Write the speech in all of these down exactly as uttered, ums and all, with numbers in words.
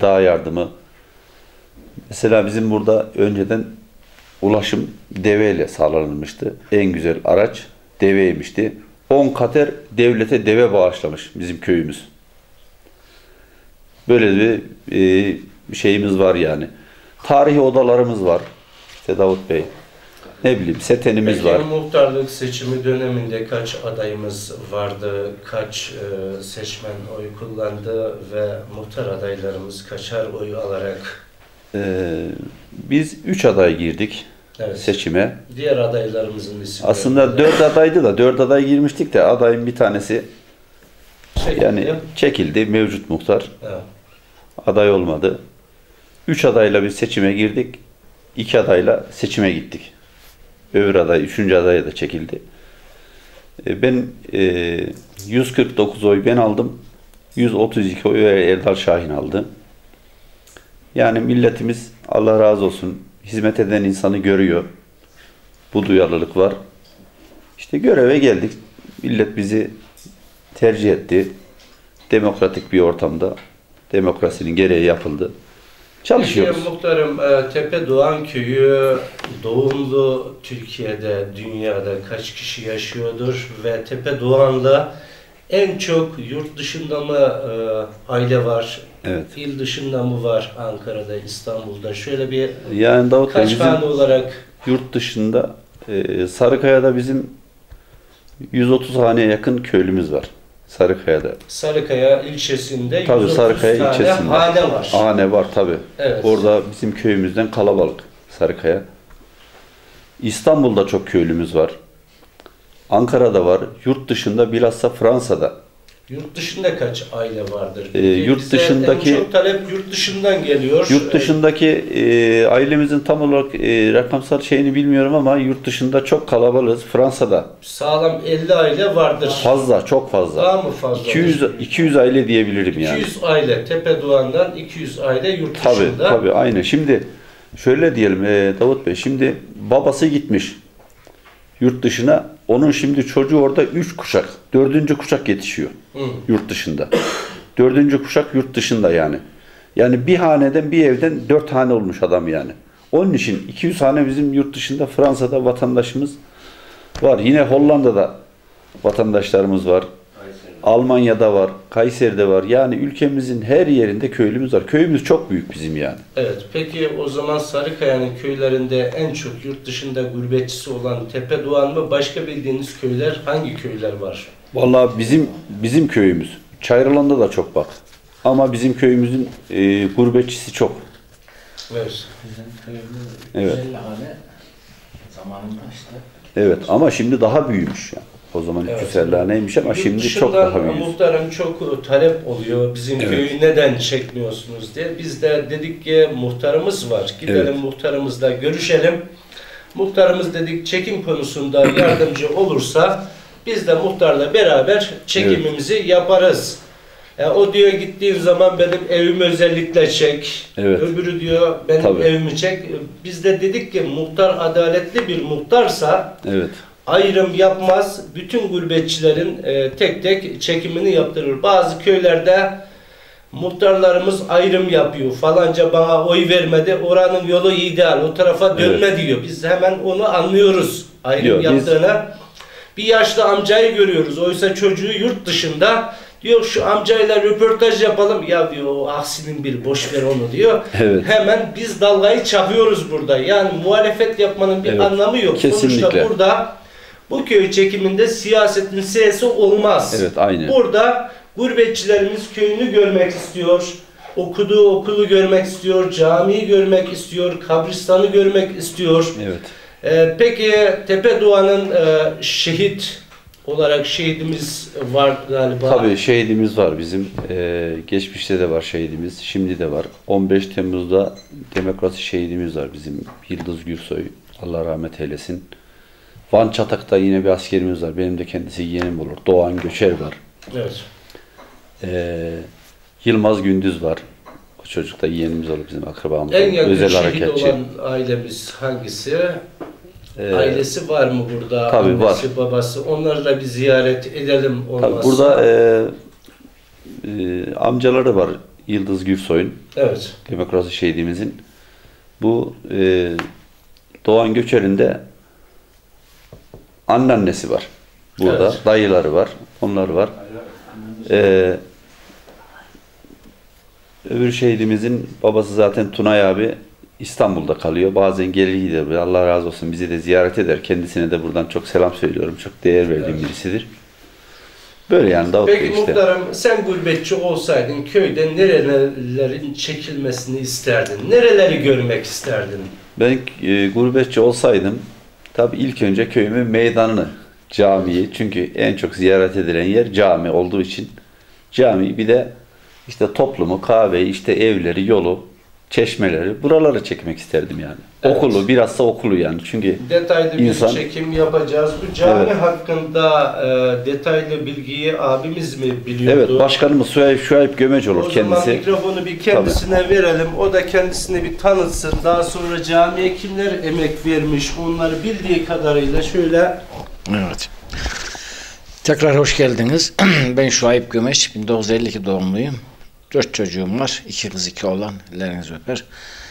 gıda yardımı. Mesela bizim burada önceden ulaşım deveyle sağlanılmıştı. En güzel araç deveymişti. on kater devlete deve bağışlamış bizim köyümüz. Böyle bir e, şeyimiz var yani. Tarihi odalarımız var. İşte Davut Bey. Ne bileyim setenimiz Peki, var. muhtarlık seçimi döneminde kaç adayımız vardı? Kaç e, seçmen oy kullandı ve muhtar adaylarımız kaçar oy alarak? Ee, biz üç aday girdik Evet. seçime. Diğer adaylarımızın isimleri. Aslında dört adaydı da dört aday girmiştik de adayın bir tanesi Çekildi. yani çekildi. Mevcut muhtar Evet. aday olmadı. Üç adayla bir seçime girdik. İki adayla seçime gittik. Öbür aday, üçüncü adaya da çekildi. E, Ben e, yüz kırk dokuz oy ben aldım. yüz otuz iki oy Erdal Şahin aldı. Yani milletimiz Allah razı olsun hizmet eden insanı görüyor. Bu duyarlılık var. İşte göreve geldik. Millet bizi tercih etti. Demokratik bir ortamda demokrasinin gereği yapıldı. Çalışıyoruz. Peki, muhtarım, e, Tepe Doğan Köyü doğumlu Türkiye'de, dünyada kaç kişi yaşıyordur ve Tepe Doğan'la en çok yurt dışında mı e, aile var? Evet. İl dışında mı var? Ankara'da, İstanbul'da. Şöyle bir Yani Davut Bey, kaç bizim hane olarak? yurt dışında e, Sarıkaya'da bizim yüz otuz haneye yakın köylümüz var. Sarıkaya'da. Sarıkaya ilçesinde Tabii yüz otuz Sarıkaya tane ilçesinde. hane var. Hane var tabii. Evet. Orada bizim köyümüzden kalabalık Sarıkaya. İstanbul'da çok köylümüz var. Ankara'da var. Yurt dışında bilhassa Fransa'da. Yurt dışında kaç aile vardır? Ee, yurt Bize dışındaki- en çok talep yurt dışından geliyor. Yurt dışındaki e, ailemizin tam olarak e, rakamsal şeyini bilmiyorum ama yurt dışında çok kalabalığız. Fransa'da Sağlam elli aile vardır. fazla, çok fazla. Daha mı fazla? iki yüz iki yüz aile diyebilirim yani. iki yüz aile Tepe Doğan'dan iki yüz aile yurt Tabii, dışında. tabii, aynen. Şimdi şöyle diyelim e, Davut Bey, şimdi babası gitmiş yurt dışına, onun şimdi çocuğu orada üç kuşak, dördüncü kuşak yetişiyor Hı. yurt dışında. Dördüncü kuşak yurt dışında yani. Yani bir haneden, bir evden dört hane olmuş adam yani. Onun için iki yüz hane bizim yurt dışında, Fransa'da vatandaşımız var. Yine Hollanda'da vatandaşlarımız var. Almanya'da var, Kayseri'de var. Yani ülkemizin her yerinde köylümüz var. Köyümüz çok büyük bizim yani. Evet. Peki o zaman Sarıkaya'nın köylerinde en çok yurt dışında gurbetçisi olan Tepe Doğan mı? Başka bildiğiniz köyler hangi köyler var? Vallahi bizim bizim köyümüz. Çayırlan'da da çok bak. Ama bizim köyümüzün e, gurbetçisi çok. Evet. Bizim köyümüz Evet. yüz elli hane zamanında işte. Evet ama şimdi daha büyümüş yani. O zaman Evet. üç yüz elli haneymiş ama Yurt şimdi dışından çok daha büyük. muhtarım çok talep oluyor. Bizim Evet. köyü neden çekmiyorsunuz diye. Biz de dedik ki muhtarımız var. Gidelim Evet. muhtarımızla görüşelim. Muhtarımız dedik çekim konusunda yardımcı olursa biz de muhtarla beraber çekimimizi yaparız. E, o diyor gittiğin zaman benim evimi özellikle çek. Evet. Öbürü diyor benim Tabii. evimi çek. Biz de dedik ki muhtar adaletli bir muhtarsa Evet. ayrım yapmaz. Bütün gurbetçilerin e, tek tek çekimini yaptırır. Bazı köylerde muhtarlarımız ayrım yapıyor. Falanca bana oy vermedi. Oranın yolu ideal. O tarafa dönme Evet. diyor. Biz hemen onu anlıyoruz. Ayrım Diyor, biz- yaptığını. Bir yaşlı amcayı görüyoruz. Oysa çocuğu yurt dışında. Diyor şu amcayla röportaj yapalım. Ya diyor o aksinin bir boş ver onu diyor. Evet. Hemen biz dalgayı çakıyoruz burada. Yani muhalefet yapmanın bir Evet. anlamı yok. Kesinlikle. Sonuçta burada bu köy çekiminde siyasetin sesi olmaz. Evet, aynen. Burada gurbetçilerimiz köyünü görmek istiyor. Okuduğu okulu görmek istiyor. Camiyi görmek istiyor. Kabristanı görmek istiyor. Evet. Ee, peki Tepe Doğan'ın e, şehit olarak şehidimiz var galiba. Tabii şehidimiz var bizim. Ee, geçmişte de var şehidimiz. Şimdi de var. on beş Temmuz'da demokrasi şehidimiz var bizim. Yıldız Gürsoy. Allah rahmet eylesin. Van Çatak'ta yine bir askerimiz var. Benim de kendisi yeğenim olur. Doğan Göçer var. Evet. Ee, Yılmaz Gündüz var. O çocuk da yeğenimiz olur bizim akrabamız. En yakın Özel şehit harekatçı. olan ailemiz hangisi? Ee, Ailesi var mı burada? tabii Annesi, var. babası. Onları da bir ziyaret edelim olmazsa. Tabii burada e, e, amcaları var. Yıldız Gürsoy'un, Evet. demokrasi şehidimizin. Bu e, Doğan Göçer'in de anneannesi var. Burada Evet. dayıları var. Onlar var. Ee, öbür şehidimizin babası zaten Tunay abi İstanbul'da kalıyor. Bazen gelir gider. Allah razı olsun, bizi de ziyaret eder. Kendisine de buradan çok selam söylüyorum. Çok değer verdiğim Evet. birisidir. Böyle yani dağıtıyor Peki işte. muhtarım, sen gurbetçi olsaydın köyde nerelerin çekilmesini isterdin? Nereleri görmek isterdin? Ben e, gurbetçi olsaydım tabii ilk önce köyümün meydanını, camiyi, çünkü en çok ziyaret edilen yer cami olduğu için cami, bir de işte toplumu, kahveyi, işte evleri, yolu, çeşmeleri, buraları çekmek isterdim yani. Evet. Okulu, bilhassa okulu yani. Çünkü Detaylı bir İnsan- çekim yapacağız. Bu cami Evet. hakkında e, detaylı bilgiyi abimiz mi biliyordu? evet, başkanımız Şuayb, Şuayb Gömec olur O kendisi. zaman mikrofonu bir kendisine verelim. O da kendisini bir tanıtsın. Daha sonra camiye kimler emek vermiş, onları bildiği kadarıyla şöyle. Evet. Tekrar hoş geldiniz. Ben Şuayb Gömeç, bin dokuz yüz elli iki doğumluyum. Dört çocuğum var. İki kız, iki oğlan. Ellerinizi öper.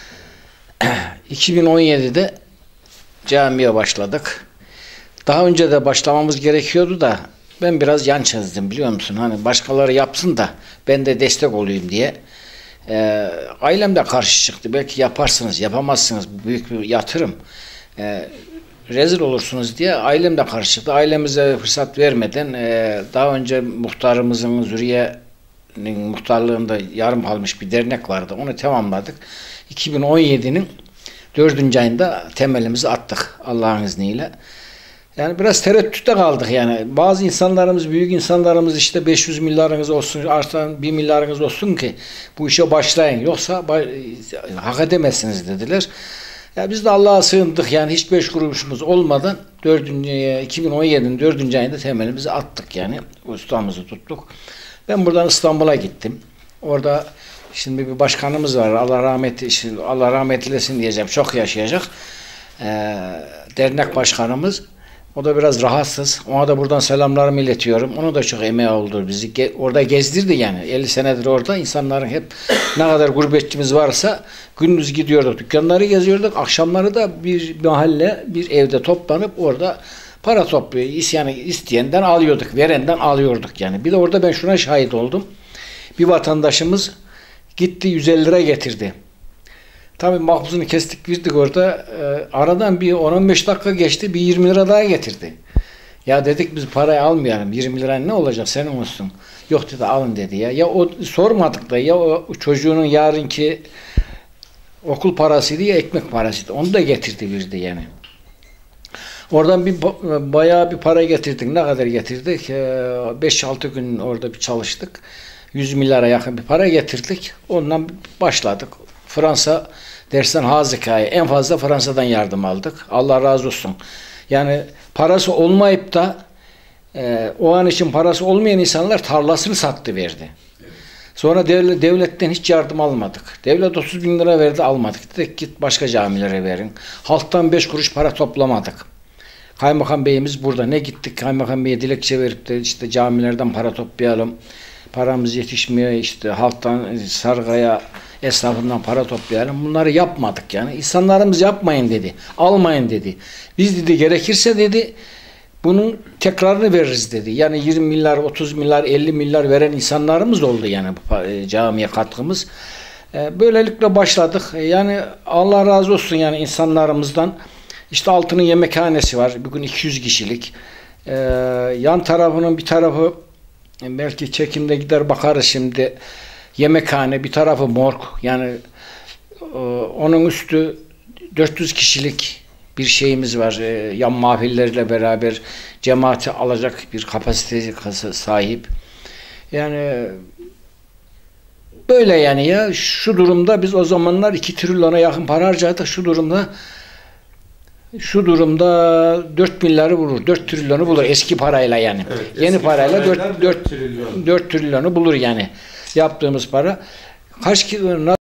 iki bin on yedide camiye başladık. Daha önce de başlamamız gerekiyordu da ben biraz yan çizdim, biliyor musun? Hani başkaları yapsın da ben de destek olayım diye. Ee, ailem de karşı çıktı. Belki yaparsınız, yapamazsınız. Büyük bir yatırım. Ee, rezil olursunuz diye ailem de karşı çıktı. Ailemize fırsat vermeden e, daha önce muhtarımızın Züriye'nin muhtarlığında yarım kalmış bir dernek vardı. Onu tamamladık. iki bin on yedinin dördüncü ayında temelimizi attık Allah'ın izniyle. Yani biraz tereddütte kaldık yani. Bazı insanlarımız, büyük insanlarımız işte beş yüz milyarınız olsun, artan bir milyarınız olsun ki bu işe başlayın. Yoksa hak edemezsiniz dediler. Ya biz de Allah'a sığındık yani, hiç beş kuruşumuz olmadan dördüncü, iki bin on yedinin dördüncü ayında temelimizi attık yani. Ustamızı tuttuk. Ben buradan İstanbul'a gittim. Orada şimdi bir başkanımız var. Allah rahmet Allah rahmet eylesin diyeceğim. Çok yaşayacak. Ee, dernek başkanımız. O da biraz rahatsız. Ona da buradan selamlarımı iletiyorum. Ona da çok emeği oldu bizi. Ge orada gezdirdi yani. elli senedir orada. İnsanların hep ne kadar gurbetçimiz varsa gündüz gidiyorduk. Dükkanları geziyorduk. Akşamları da bir mahalle, bir evde toplanıp orada para topluyor. İsyanı isteyenden alıyorduk. Verenden alıyorduk yani. Bir de orada ben şuna şahit oldum. Bir vatandaşımız gitti yüz elli lira getirdi. Tabii makbuzunu kestik, girdik orada. E, aradan bir on on beş dakika geçti. Bir yirmi lira daha getirdi. Ya dedik biz parayı almayalım. yirmi lira ne olacak, senin olsun. Yok dedi, alın dedi ya. Ya o sormadık da, ya o çocuğunun yarınki okul parasıydı ya ekmek parasıydı. Onu da getirdi bir de yani. Oradan bir bayağı bir para getirdik. Ne kadar getirdik? beş altı gün orada bir çalıştık. yüz milyara yakın bir para getirdik. Ondan başladık. Fransa dersten hazikaya, en fazla Fransa'dan yardım aldık. Allah razı olsun. Yani parası olmayıp da e, o an için parası olmayan insanlar tarlasını sattı verdi. Sonra devlet, devletten hiç yardım almadık. Devlet otuz bin lira verdi, almadık. Dedik git başka camilere verin. Halktan beş kuruş para toplamadık. Kaymakam Bey'imiz burada. Ne gittik Kaymakam Bey'e dilekçe verip de işte camilerden para toplayalım. Paramız yetişmiyor, işte halktan, sargaya, esnafından para toplayalım. Bunları yapmadık yani. İnsanlarımız yapmayın dedi. Almayın dedi. Biz dedi gerekirse dedi bunun tekrarını veririz dedi. Yani yirmi milyar, otuz milyar, elli milyar veren insanlarımız oldu yani bu camiye katkımız. Böylelikle başladık. Yani Allah razı olsun yani insanlarımızdan. İşte Altın'ın yemekhanesi var. Bugün iki yüz kişilik. Ee, yan tarafının bir tarafı belki çekimde gider bakarız şimdi. Yemekhane, bir tarafı morg. Yani e, onun üstü dört yüz kişilik bir şeyimiz var. E, yan mahfillerle beraber cemaati alacak bir kapasiteye sahip. Yani böyle yani ya. Şu durumda biz o zamanlar iki trilyona yakın para harcadık. Şu durumda Şu durumda dört milyarı bulur. dört trilyonu bulur eski parayla yani. Evet, Yeni parayla parayla dört trilyonu bulur yani. Yaptığımız para. Kaç kilo